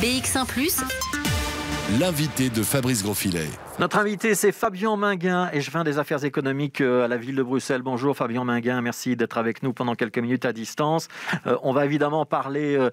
BX1 +, l'invité de Fabrice Grosfilet. Notre invité, c'est Fabien Minguin, échevin des affaires économiques à la ville de Bruxelles. Bonjour Fabien Minguin, merci d'être avec nous pendant quelques minutes à distance. On va évidemment parler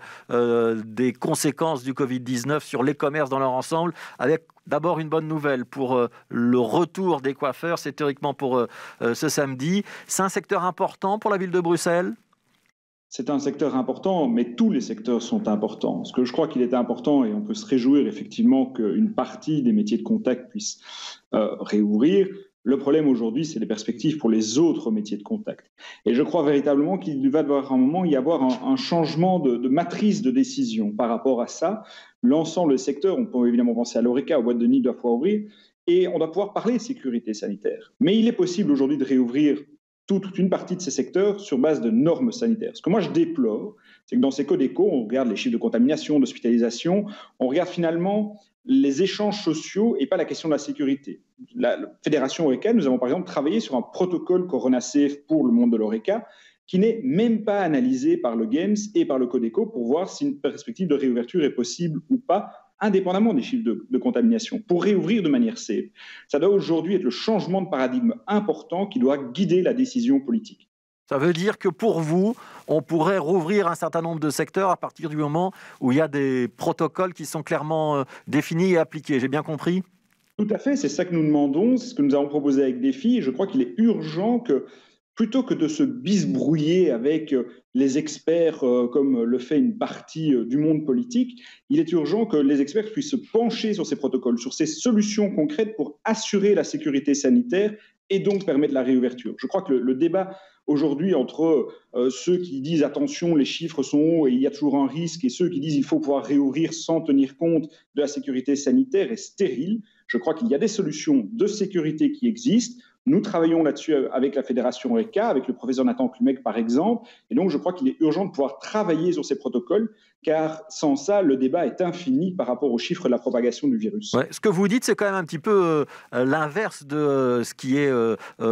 des conséquences du Covid-19 sur les commerces dans leur ensemble, avec d'abord une bonne nouvelle pour le retour des coiffeurs, c'est théoriquement pour ce samedi. C'est un secteur important pour la ville de Bruxelles ? C'est un secteur important, mais tous les secteurs sont importants. Parce que je crois qu'il est important, et on peut se réjouir effectivement qu'une partie des métiers de contact puisse réouvrir. Le problème aujourd'hui, c'est les perspectives pour les autres métiers de contact. Et je crois véritablement qu'il va devoir à un moment y avoir un changement de matrice de décision par rapport à ça. L'ensemble des secteurs, on peut évidemment penser à l'Horeca, aux boîtes de nuit doivent pouvoir ouvrir, et on doit pouvoir parler de sécurité sanitaire. Mais il est possible aujourd'hui de réouvrir toute une partie de ces secteurs sur base de normes sanitaires. Ce que moi je déplore, c'est que dans ces Codeco, on regarde les chiffres de contamination, d'hospitalisation, on regarde finalement les échanges sociaux et pas la question de la sécurité. La Fédération Horeca, nous avons par exemple travaillé sur un protocole Corona Safe pour le monde de l'Horeca qui n'est même pas analysé par le Games et par le Codeco pour voir si une perspective de réouverture est possible ou pas, indépendamment des chiffres de contamination, pour réouvrir de manière safe. Ça doit aujourd'hui être le changement de paradigme important qui doit guider la décision politique. Ça veut dire que pour vous, on pourrait rouvrir un certain nombre de secteurs à partir du moment où il y a des protocoles qui sont clairement définis et appliqués. J'ai bien compris ? Tout à fait, c'est ça que nous demandons, c'est ce que nous avons proposé avec Défi, et je crois qu'il est urgent que, plutôt que de se bisbrouiller avec les experts comme le fait une partie du monde politique, il est urgent que les experts puissent se pencher sur ces protocoles, sur ces solutions concrètes pour assurer la sécurité sanitaire et donc permettre la réouverture. Je crois que le débat aujourd'hui entre ceux qui disent attention, les chiffres sont hauts et il y a toujours un risque, et ceux qui disent il faut pouvoir réouvrir sans tenir compte de la sécurité sanitaire est stérile. Je crois qu'il y a des solutions de sécurité qui existent. Nous travaillons là-dessus avec la Fédération Horeca, avec le professeur Nathan Klumec par exemple, et donc je crois qu'il est urgent de pouvoir travailler sur ces protocoles, car sans ça, le débat est infini par rapport aux chiffres de la propagation du virus. Ouais, ce que vous dites, c'est quand même un petit peu l'inverse de ce qui est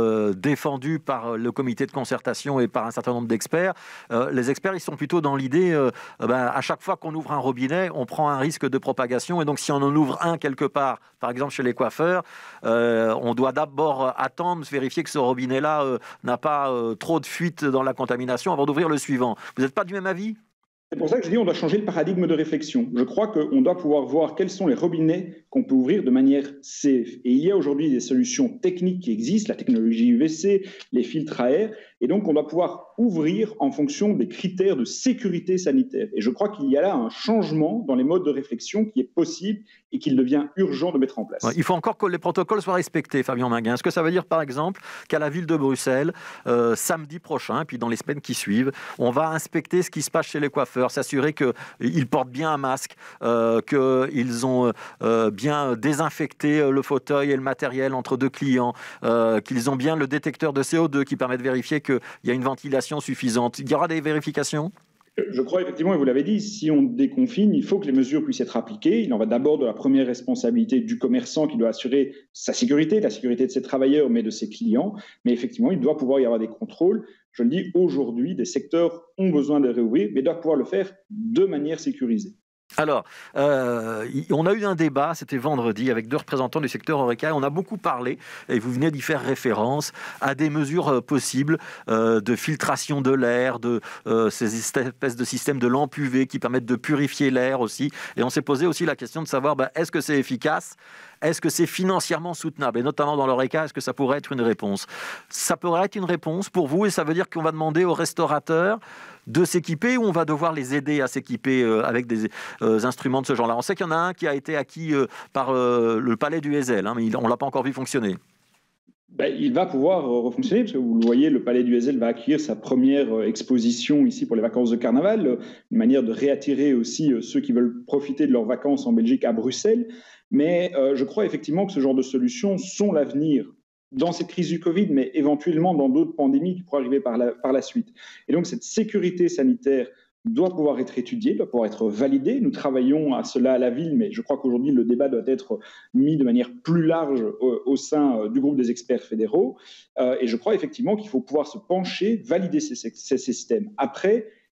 défendu par le comité de concertation et par un certain nombre d'experts. Les experts, ils sont plutôt dans l'idée, à chaque fois qu'on ouvre un robinet, on prend un risque de propagation, et donc si on en ouvre un quelque part, par exemple chez les coiffeurs, on doit d'abord attendre, vérifier que ce robinet-là n'a pas trop de fuite dans la contamination avant d'ouvrir le suivant. Vous n'êtes pas du même avis ? C'est pour ça que je dis qu'on doit changer le paradigme de réflexion. Je crois qu'on doit pouvoir voir quels sont les robinets qu'on peut ouvrir de manière safe. Et il y a aujourd'hui des solutions techniques qui existent, la technologie UVC, les filtres à air, et donc on doit pouvoir ouvrir en fonction des critères de sécurité sanitaire. Et je crois qu'il y a là un changement dans les modes de réflexion qui est possible et qu'il devient urgent de mettre en place. Il faut encore que les protocoles soient respectés, Fabien Minguin. Est-ce que ça veut dire, par exemple, qu'à la ville de Bruxelles, samedi prochain, puis dans les semaines qui suivent, on va inspecter ce qui se passe chez les coiffeurs, s'assurer qu'ils portent bien un masque, qu'ils ont bien désinfecté le fauteuil et le matériel entre deux clients, qu'ils ont bien le détecteur de CO2 qui permet de vérifier qu'il y a une ventilation suffisante. Il y aura des vérifications ? Je crois effectivement, et vous l'avez dit, si on déconfine, il faut que les mesures puissent être appliquées. Il en va d'abord de la première responsabilité du commerçant qui doit assurer sa sécurité, la sécurité de ses travailleurs, mais de ses clients. Mais effectivement, il doit pouvoir y avoir des contrôles. Je le dis, aujourd'hui, des secteurs ont besoin de réouvrir, mais doivent pouvoir le faire de manière sécurisée. Alors, on a eu un débat, c'était vendredi, avec 2 représentants du secteur Horeca. On a beaucoup parlé, et vous venez d'y faire référence, à des mesures possibles de filtration de l'air, de ces espèces de systèmes de lampes UV qui permettent de purifier l'air aussi. Et on s'est posé aussi la question de savoir, est-ce que c'est efficace ? Est-ce que c'est financièrement soutenable ? Et notamment dans l'Horeca, est-ce que ça pourrait être une réponse ? Ça pourrait être une réponse pour vous, et ça veut dire qu'on va demander aux restaurateurs de s'équiper, ou on va devoir les aider à s'équiper avec des instruments de ce genre-là. On sait qu'il y en a un qui a été acquis par le palais du Heysel, mais on ne l'a pas encore vu fonctionner. Il va pouvoir refonctionner, parce que vous le voyez, le Palais du Heysel va accueillir sa première exposition ici pour les vacances de carnaval, une manière de réattirer aussi ceux qui veulent profiter de leurs vacances en Belgique à Bruxelles. Mais je crois effectivement que ce genre de solutions sont l'avenir dans cette crise du Covid, mais éventuellement dans d'autres pandémies qui pourraient arriver par la suite. Et donc cette sécurité sanitaire doit pouvoir être étudié, doit pouvoir être validé. Nous travaillons à cela à la ville, mais je crois qu'aujourd'hui, le débat doit être mis de manière plus large au sein du groupe des experts fédéraux. Et je crois effectivement qu'il faut pouvoir se pencher, valider ces systèmes. Après,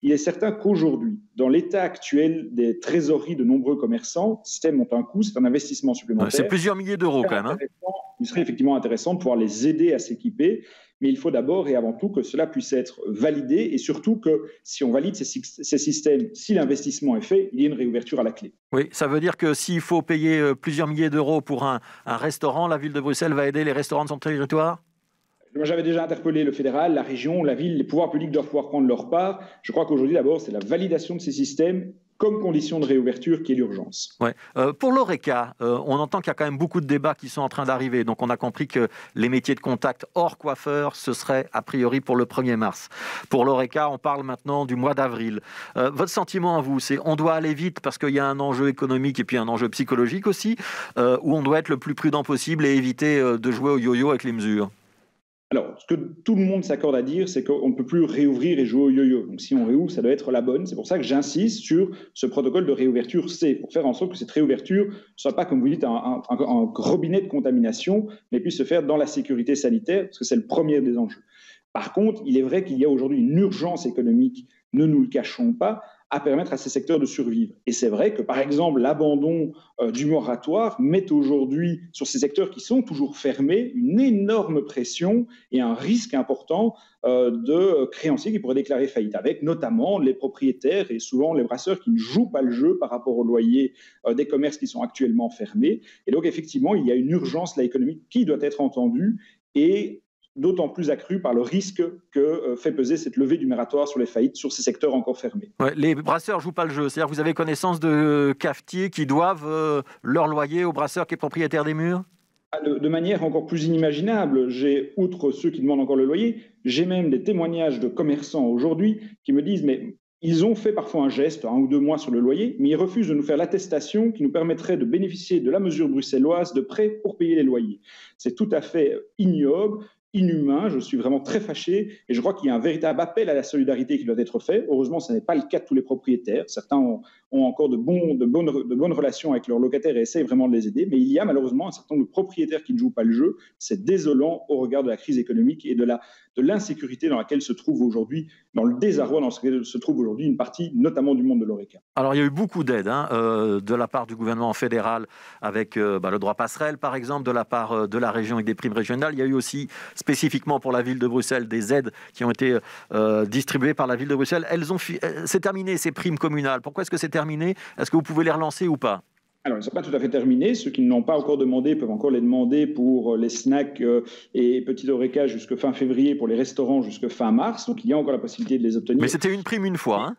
il est certain qu'aujourd'hui, dans l'état actuel des trésoreries de nombreux commerçants, le système ont un coût, c'est un investissement supplémentaire. C'est plusieurs milliers d'euros quand même. Il serait effectivement intéressant de pouvoir les aider à s'équiper, mais il faut d'abord et avant tout que cela puisse être validé et surtout que si on valide ces systèmes, si l'investissement est fait, il y a une réouverture à la clé. Oui, ça veut dire que s'il faut payer plusieurs milliers d'euros pour un restaurant, la ville de Bruxelles va aider les restaurants de son territoire ? Moi, j'avais déjà interpellé le fédéral, la région, la ville, les pouvoirs publics doivent pouvoir prendre leur part. Je crois qu'aujourd'hui, d'abord, c'est la validation de ces systèmes comme condition de réouverture qui est l'urgence. Ouais. Pour l'Horeca, on entend qu'il y a quand même beaucoup de débats qui sont en train d'arriver. Donc, on a compris que les métiers de contact hors coiffeur, ce serait a priori pour le 1er mars. Pour l'Horeca, on parle maintenant du mois d'avril. Votre sentiment à vous, c'est on doit aller vite parce qu'il y a un enjeu économique et puis un enjeu psychologique aussi, ou on doit être le plus prudent possible et éviter de jouer au yo-yo avec les mesures ? Alors, ce que tout le monde s'accorde à dire, c'est qu'on ne peut plus réouvrir et jouer au yo-yo. Donc, si on réouvre, ça doit être la bonne. C'est pour ça que j'insiste sur ce protocole de réouverture C, pour faire en sorte que cette réouverture ne soit pas, comme vous dites, un robinet de contamination, mais puisse se faire dans la sécurité sanitaire, parce que c'est le premier des enjeux. Par contre, il est vrai qu'il y a aujourd'hui une urgence économique, ne nous le cachons pas, à permettre à ces secteurs de survivre. Et c'est vrai que, par exemple, l'abandon du moratoire met aujourd'hui, sur ces secteurs qui sont toujours fermés, une énorme pression et un risque important de créanciers qui pourraient déclarer faillite, avec notamment les propriétaires et souvent les brasseurs qui ne jouent pas le jeu par rapport au loyer des commerces qui sont actuellement fermés. Et donc, effectivement, il y a une urgence là, économique qui doit être entendue et d'autant plus accru par le risque que fait peser cette levée du moratoire sur les faillites, sur ces secteurs encore fermés. Ouais, les brasseurs ne jouent pas le jeu. C'est-à-dire que vous avez connaissance de cafetiers qui doivent leur loyer au brasseur qui est propriétaire des murs ? De manière encore plus inimaginable, j'ai, outre ceux qui demandent encore le loyer, j'ai même des témoignages de commerçants aujourd'hui qui me disent « mais ils ont fait parfois un geste, 1 ou 2 mois sur le loyer, mais ils refusent de nous faire l'attestation qui nous permettrait de bénéficier de la mesure bruxelloise de prêt pour payer les loyers. » C'est tout à fait ignoble, inhumain, je suis vraiment très fâché et je crois qu'il y a un véritable appel à la solidarité qui doit être fait. Heureusement, ce n'est pas le cas de tous les propriétaires. Certains ont encore de bonnes relations avec leurs locataires et essayent vraiment de les aider, mais il y a malheureusement un certain nombre de propriétaires qui ne jouent pas le jeu. C'est désolant au regard de la crise économique et de l'insécurité dans laquelle se trouve aujourd'hui, dans le désarroi dans lequel se trouve aujourd'hui une partie, notamment du monde de l'Horeca. Alors, il y a eu beaucoup d'aides de la part du gouvernement fédéral avec le droit passerelle, par exemple, de la part de la région avec des primes régionales. Il y a eu aussi, spécifiquement pour la ville de Bruxelles, des aides qui ont été distribuées par la ville de Bruxelles. C'est terminé, ces primes communales. Pourquoi est-ce que c'est terminé ? Est-ce que vous pouvez les relancer ou pas ? Alors, ils ne sont pas tout à fait terminés. Ceux qui ne l'ont pas encore demandé peuvent encore les demander pour les snacks et petits Horeca jusqu'à fin février, pour les restaurants jusqu'à fin mars. Donc, il y a encore la possibilité de les obtenir. Mais c'était une prime une fois, hein ?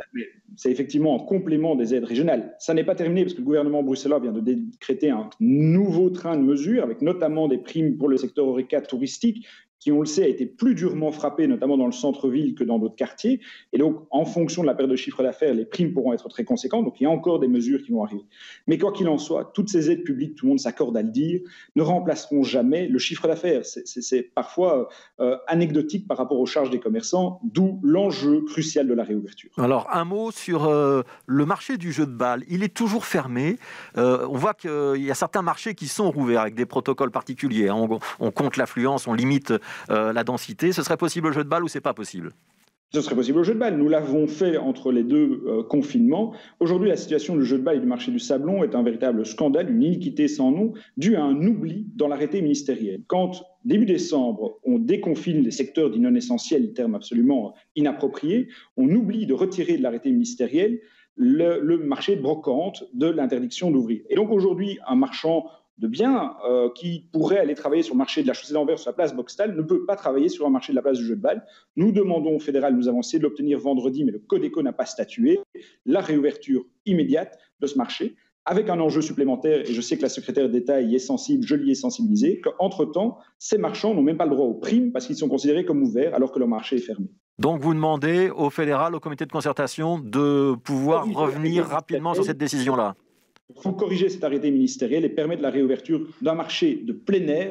C'est effectivement en complément des aides régionales. Ça n'est pas terminé parce que le gouvernement bruxellois vient de décréter un nouveau train de mesures avec notamment des primes pour le secteur Horeca touristique qui, on le sait, a été plus durement frappé, notamment dans le centre-ville que dans d'autres quartiers. Et donc, en fonction de la perte de chiffre d'affaires, les primes pourront être très conséquentes. Donc, il y a encore des mesures qui vont arriver. Mais quoi qu'il en soit, toutes ces aides publiques, tout le monde s'accorde à le dire, ne remplaceront jamais le chiffre d'affaires. C'est parfois anecdotique par rapport aux charges des commerçants, d'où l'enjeu crucial de la réouverture. Alors, un mot sur le marché du jeu de balle. Il est toujours fermé. On voit qu'il y a certains marchés qui sont rouverts avec des protocoles particuliers. On compte l'affluence, on limite la densité. Ce serait possible au jeu de balle ou c'est pas possible ? Ce serait possible au jeu de balle. Nous l'avons fait entre les 2 confinements. Aujourd'hui, la situation du jeu de balle et du marché du sablon est un véritable scandale, une iniquité sans nom, due à un oubli dans l'arrêté ministériel. Quand, début décembre, on déconfine les secteurs dits non essentiels, terme absolument inapproprié, on oublie de retirer de l'arrêté ministériel le marché brocante de l'interdiction d'ouvrir. Et donc aujourd'hui, un marchand de biens qui pourrait aller travailler sur le marché de la chaussée d'Anvers sur la place Boxtal ne peut pas travailler sur un marché de la place du jeu de balle. Nous demandons au fédéral, nous avons essayé de l'obtenir vendredi, mais le Codeco n'a pas statué, la réouverture immédiate de ce marché, avec un enjeu supplémentaire, et je sais que la secrétaire d'État y est sensible, je l'y ai sensibilisé, qu'entre-temps, ces marchands n'ont même pas le droit aux primes parce qu'ils sont considérés comme ouverts alors que leur marché est fermé. Donc vous demandez au fédéral, au comité de concertation, de pouvoir revenir rapidement sur cette décision-là ? Il faut corriger cet arrêté ministériel et permettre la réouverture d'un marché de plein air selon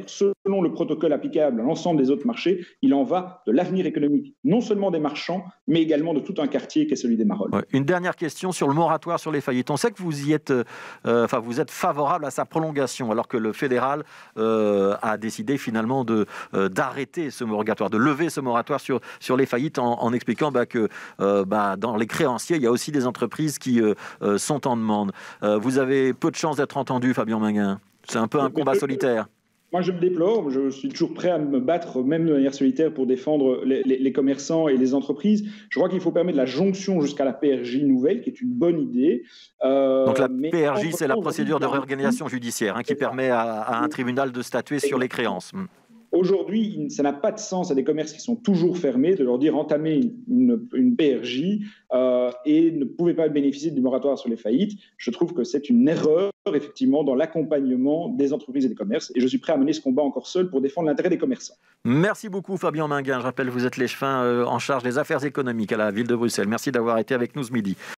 selon le protocole applicable à l'ensemble des autres marchés, il en va de l'avenir économique, non seulement des marchands, mais également de tout un quartier qui est celui des Marolles. Ouais. Une dernière question sur le moratoire sur les faillites. On sait que vous y êtes, vous êtes favorable à sa prolongation, alors que le fédéral a décidé finalement d'arrêter ce moratoire, de lever ce moratoire sur les faillites en expliquant que dans les créanciers, il y a aussi des entreprises qui sont en demande. Vous avez peu de chances d'être entendu, Fabien Minguin. C'est un peu un combat solitaire. Moi, je le déplore. Je suis toujours prêt à me battre, même de manière solitaire, pour défendre les commerçants et les entreprises. Je crois qu'il faut permettre la jonction jusqu'à la PRJ nouvelle, qui est une bonne idée. Donc la PRJ, c'est la procédure de réorganisation judiciaire qui permet à un tribunal de statuer sur les créances. Aujourd'hui, ça n'a pas de sens à des commerces qui sont toujours fermés de leur dire entamez une PRJ et ne pouvez pas bénéficier du moratoire sur les faillites. Je trouve que c'est une erreur, effectivement, dans l'accompagnement des entreprises et des commerces. Et je suis prêt à mener ce combat encore seul pour défendre l'intérêt des commerçants. Merci beaucoup, Fabien Minguin. Je rappelle, vous êtes l'échevin en charge des affaires économiques à la ville de Bruxelles. Merci d'avoir été avec nous ce midi.